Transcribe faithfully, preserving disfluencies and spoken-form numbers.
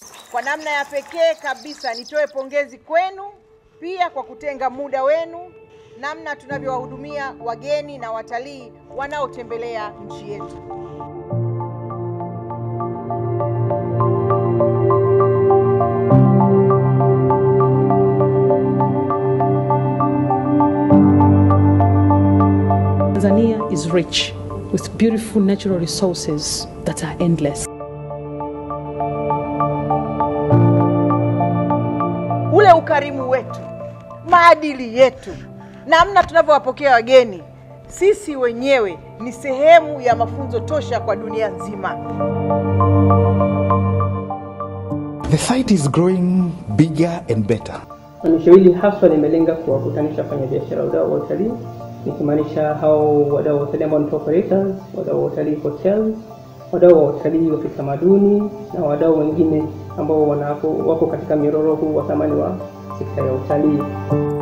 Kwa namna ya pekee kabisa nitoe pongezi kwenu pia kwa kutenga muda wenu namna tunavyowahudumia wageni na watalii wanaotembelea nchi yetu. Tanzania is rich with beautiful natural resources that are endless. Ule ukarimu wetu, maadili yetu, namna tunavyowapokea wageni, sisi wenyewe ni sehemu ya mafunzo tosha kwa dunia nzima. The site is growing bigger and better. Onyesho hili haswa limelenga kuwakutanisha wafanyabiashara wadau wa utalii, nikimaanisha hao wadau wa utalii ambao ni operators, wadau wa utalii hotels, wadau wa utalii wa kitamaduni na wadau wengine ambao wako katika mnyororo huu wa thamani wa sekta ya utalii.